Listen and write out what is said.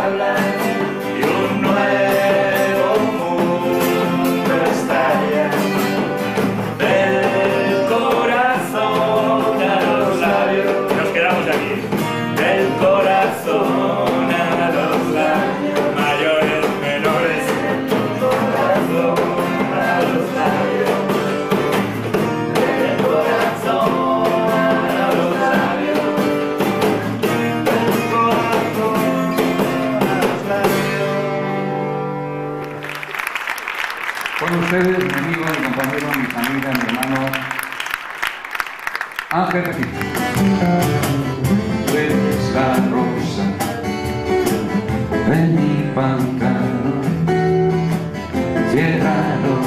hablar y un nuevo mundo estalla. Del corazón a los labios, nos quedamos aquí. Del corazón a los labios, mayores, menores. Del corazón a los labios. Del corazón a los labios. Del corazón a los labios. Con ustedes, mi amigo, mi compañero, mi familia, mi hermano Ángel Regino. Tú eres la rosa de mi pantano, ciérralo